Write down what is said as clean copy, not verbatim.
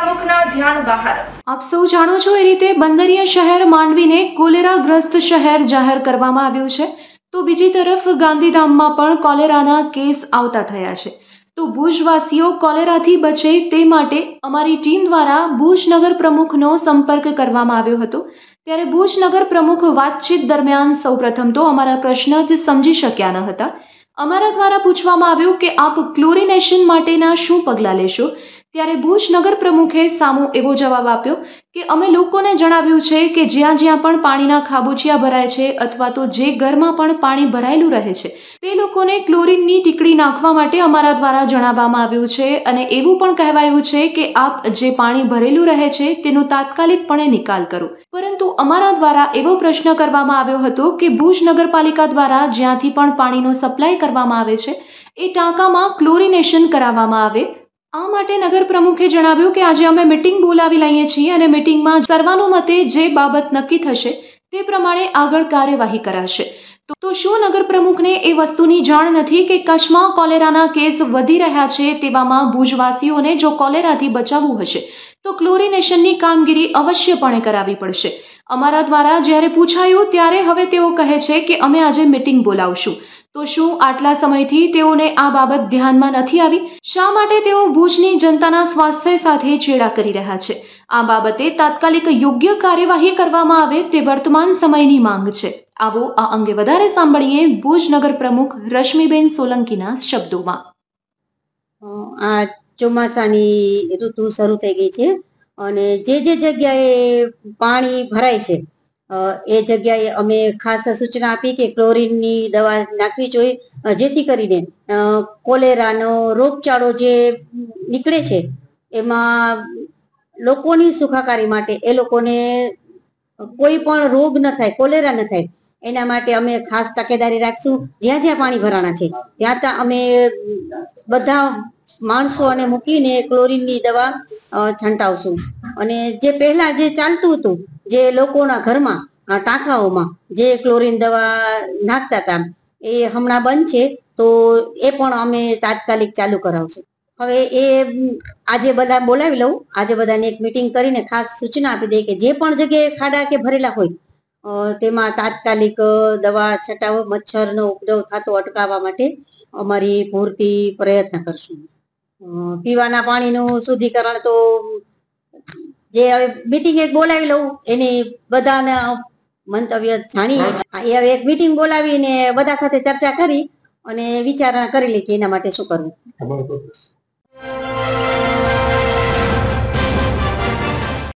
પ્રમુખના ધ્યાન બહાર। આપ સૌ જાણો છો એ રીતે બંદરીય શહેર માંડવીને કોલેરાગ્રસ્ત શહેર જાહેર કરવામાં આવ્યું છે, તો બીજી તરફ ગાંધીધામમાં પણ કોલેરાના કેસ આવતા થયા છે। તો ભુજવાસીઓ કોલેરાથી બચે તે માટે અમારી ટીમ દ્વારા ભુજ નગર પ્રમુખનો સંપર્ક કરવામાં આવ્યો હતો। ત્યારે ભુજ નગર પ્રમુખ વાતચીત દરમિયાન સૌપ્રથમ તો અમારા પ્રશ્ન જ સમજી શક્યા ન હતા। અમારા દ્વારા પૂછવામાં આવ્યું કે આપ ક્લોરિનેશન માટેના શું પગલાં લેશો, ત્યારે ભુજ નગર પ્રમુખે સામો એવો જવાબ આપ્યો કે અમે લોકોને જણાવ્યું છે કે જ્યાં જ્યાં પણ પાણીના ખાબોચિયા ભરાય છે અથવા તો જે ઘરમાં પણ પાણી ભરાયેલું રહે છે તે લોકોને ક્લોરિનની ટીકડી નાખવા માટે અમારા દ્વારા જણાવવામાં આવ્યું છે અને એવું પણ કહેવાયું છે કે આપ જે પાણી ભરેલું રહે છે તેનો તાત્કાલિકપણે નિકાલ કરો। પરંતુ અમારા દ્વારા એવો પ્રશ્ન કરવામાં આવ્યો હતો કે ભુજ નગરપાલિકા દ્વારા જ્યાંથી પણ પાણીનો સપ્લાય કરવામાં આવે છે એ ટાંકામાં ક્લોરિનેશન કરાવવામાં આવે। આ માટે નગર પ્રમુખે જણાવ્યું કે આજે અમે મીટિંગ બોલાવી લઈએ છીએ અને મીટિંગમાં સર્વાનુમતે જે બાબત નક્કી થશે તે પ્રમાણે આગળ કાર્યવાહી કરાશે। તો શું નગર પ્રમુખને એ વસ્તુની જાણ નથી કે કચ્છમાં કોલેરાના કેસ વધી રહ્યા છે, તેવામાં ભુજવાસીઓને જો કોલેરાથી બચાવવું હશે તો ક્લોરિનેશનની કામગીરી અવશ્યપણે કરાવવી પડશે। અમારા દ્વારા જ્યારે પૂછાયું ત્યારે હવે તેઓ કહે છે કે અમે આજે મીટિંગ બોલાવશું। તો શું આટલા સમયથી તેઓને આ બાબત ધ્યાનમાં નથી આવી? શા માટે તેઓ ભુજની જનતાના સ્વાસ્થ્ય સાથે ચેડા કરી રહ્યા છે? આ બાબતે તાત્કાલિક યોગ્ય કાર્યવાહી કરવામાં આવે તે વર્તમાન સમયની માંગ છે। આવો આ અંગે વધારે સાંભળીએ ભુજ નગર પ્રમુખ રશ્મિબેન સોલંકીના શબ્દોમાં। આ ચોમાસાની ઋતુ શરૂ થઈ ગઈ છે અને જે જગ્યાએ પાણી ભરાય છે એ જગ્યાએ અમે ખાસ સૂચના આપી કે ક્લોરીનની દવા નાખવી જોઈએ, જેથી કરીને કોલેરાનો રોગચાળો જે નીકળે છે એમાં લોકોની સુખાકારી માટે એ લોકોને કોઈ પણ રોગ ન થાય, કોલેરા ન થાય એના માટે અમે ખાસ તકેદારી રાખશું। જ્યાં જ્યાં પાણી ભરાણા છે ત્યાં અમે બધા માણસોને મૂકીને ક્લોરીનની દવા છંટાવશું। અને જે પહેલા જે ચાલતું હતું, જે લોકોના ઘરમાં ટાંકાઓમાં જે ક્લોરીન દવા નાખતા હતા એ હમણાં બંધ છે, તો એ પણ અમે તાત્કાલિક ચાલુ કરાવશું। હવે એ આજે બધા બોલાવી લઉં, આજે બધાને એક મીટિંગ કરીને ખાસ સૂચના આપી દે કે જે પણ જગ્યાએ ખાડા કે ભરેલા હોય તેમાં તાત્કાલિક દવા છટાવો, મચ્છરનો ઉપદ્રવ થતો અટકાવવા માટે અમારી પૂરતી પ્રયત્ન કરશું। પીવાના પાણીનું શુદ્ધિકરણ તો જે હવે મીટિંગ એક બોલાવી લઉં એની બધાના મંતવ્ય જાણી એ હવે એક મીટિંગ બોલાવીને બધા સાથે ચર્ચા કરી અને વિચારણા કરી લે કે એના માટે શું કરવું।